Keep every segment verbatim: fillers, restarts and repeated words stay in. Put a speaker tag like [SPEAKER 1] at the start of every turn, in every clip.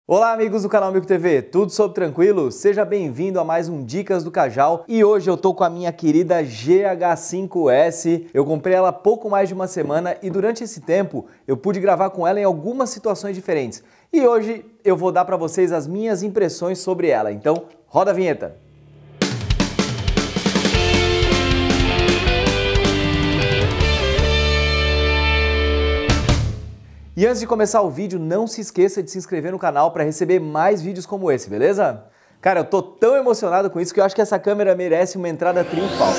[SPEAKER 1] Olá amigos do canal Mico T V, tudo sob tranquilo? Seja bem-vindo a mais um Dicas do Cajal e hoje eu tô com a minha querida G H cinco S. Eu comprei ela há pouco mais de uma semana e durante esse tempo eu pude gravar com ela em algumas situações diferentes. E hoje eu vou dar para vocês as minhas impressões sobre ela, então roda a vinheta! E antes de começar o vídeo, não se esqueça de se inscrever no canal para receber mais vídeos como esse, beleza? Cara, eu tô tão emocionado com isso que eu acho que essa câmera merece uma entrada triunfal.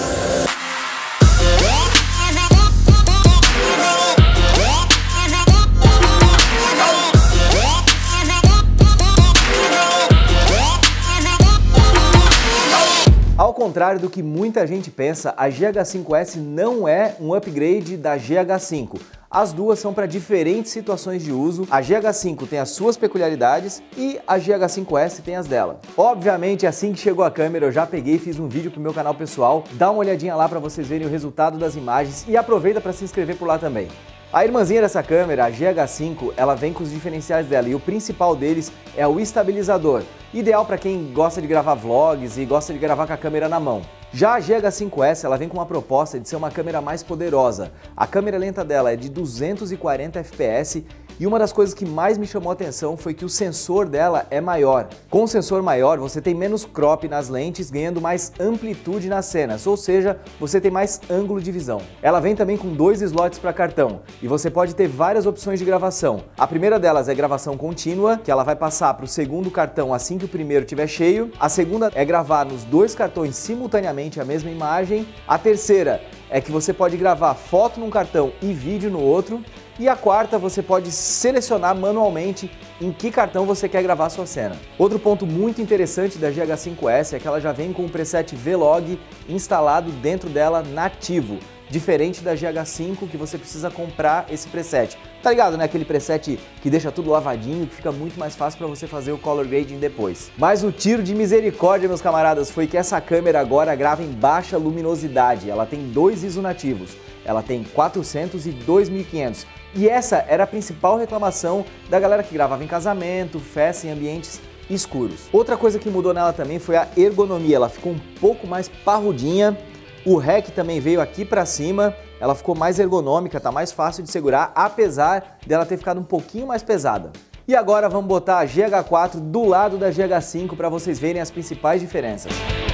[SPEAKER 1] Ao contrário do que muita gente pensa, a G H cinco S não é um upgrade da G H cinco. As duas são para diferentes situações de uso. A G H cinco tem as suas peculiaridades e a G H cinco S tem as dela. Obviamente, assim que chegou a câmera, eu já peguei e fiz um vídeo pro meu canal pessoal. Dá uma olhadinha lá para vocês verem o resultado das imagens e aproveita para se inscrever por lá também. A irmãzinha dessa câmera, a G H cinco, ela vem com os diferenciais dela e o principal deles é o estabilizador, ideal para quem gosta de gravar vlogs e gosta de gravar com a câmera na mão. Já a G H cinco S, ela vem com uma proposta de ser uma câmera mais poderosa. A câmera lenta dela é de duzentos e quarenta F P S e uma das coisas que mais me chamou a atenção foi que o sensor dela é maior. Com o sensor maior, você tem menos crop nas lentes, ganhando mais amplitude nas cenas, ou seja, você tem mais ângulo de visão. Ela vem também com dois slots para cartão e você pode ter várias opções de gravação. A primeira delas é gravação contínua, que ela vai passar para o segundo cartão assim que o primeiro estiver cheio. A segunda é gravar nos dois cartões simultaneamente a mesma imagem. A terceira é que você pode gravar foto num cartão e vídeo no outro. E a quarta, você pode selecionar manualmente em que cartão você quer gravar a sua cena. Outro ponto muito interessante da G H cinco S é que ela já vem com o preset V-Log instalado dentro dela nativo, diferente da G H cinco que você precisa comprar esse preset. Tá ligado, né? Aquele preset que deixa tudo lavadinho, que fica muito mais fácil para você fazer o color grading depois. Mas o tiro de misericórdia, meus camaradas, foi que essa câmera agora grava em baixa luminosidade. Ela tem dois I S O nativos. Ela tem quatrocentos e dois mil e quinhentos. E essa era a principal reclamação da galera que gravava em casamento, festa, em ambientes escuros. Outra coisa que mudou nela também foi a ergonomia. Ela ficou um pouco mais parrudinha. O rack também veio aqui para cima, ela ficou mais ergonômica, tá mais fácil de segurar, apesar dela ter ficado um pouquinho mais pesada. E agora vamos botar a G H quatro do lado da G H cinco para vocês verem as principais diferenças.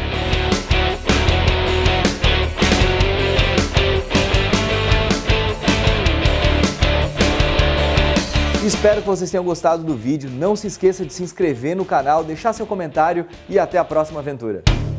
[SPEAKER 1] Espero que vocês tenham gostado do vídeo, não se esqueça de se inscrever no canal, deixar seu comentário e até a próxima aventura.